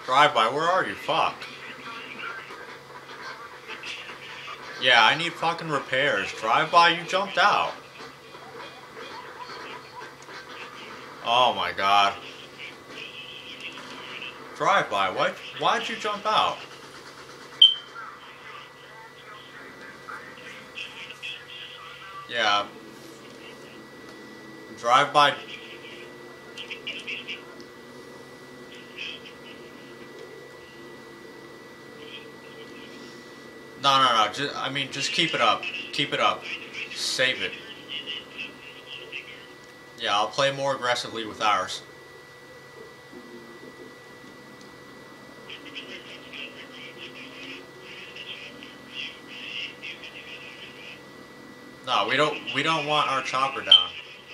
Drive-by, where are you? Fuck. Yeah, I need fucking repairs. Drive-by, you jumped out. Oh my god. Drive-by, why'd you jump out? Yeah. Drive-by. No. Just keep it up. Keep it up. Save it. Yeah, I'll play more aggressively with ours. No, we don't want our chopper down.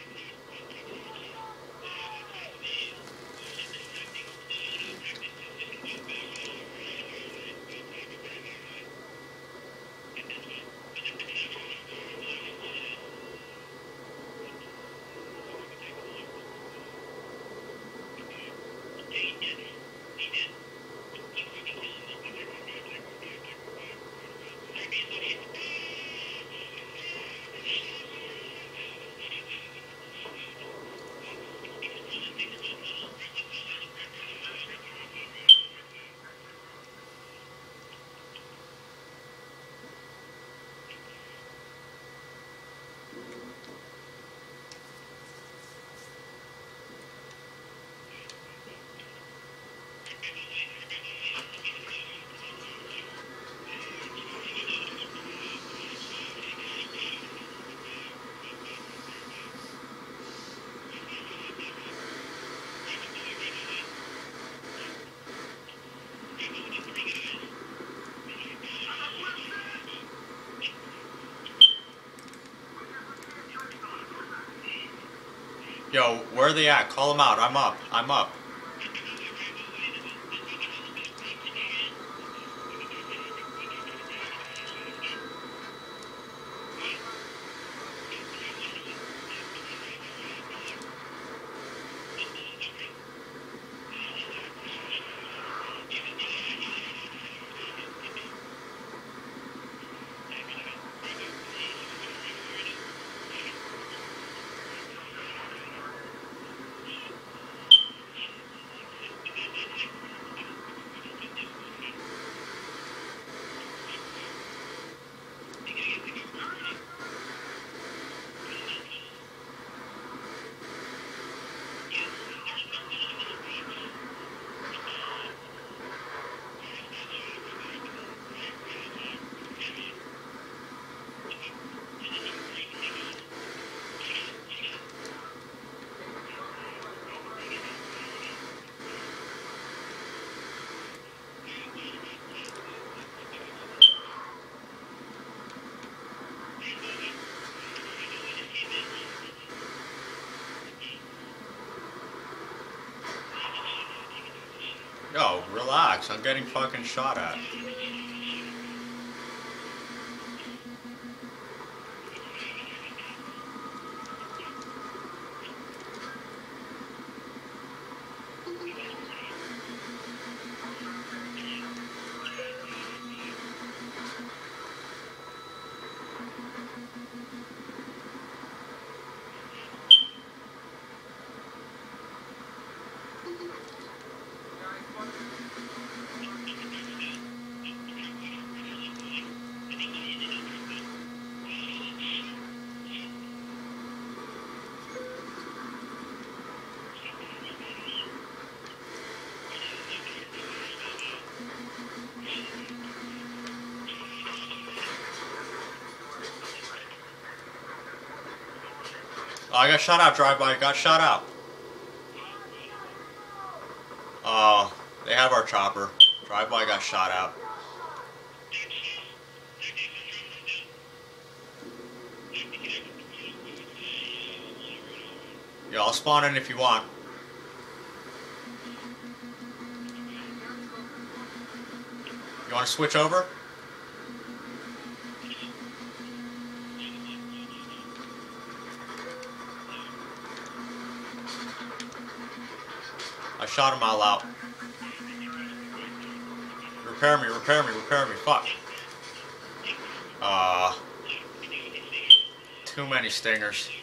Yo, where are they at? Call them out. I'm up. I'm up. Yo, relax. I'm getting fucking shot at. Oh, I got shot out, drive-by. Got shot out. Oh, they have our chopper. Drive-by got shot out. Yeah, I'll spawn in if you want. You want to switch over? I shot him all out. repair me, repair me, repair me. Fuck. Too many stingers.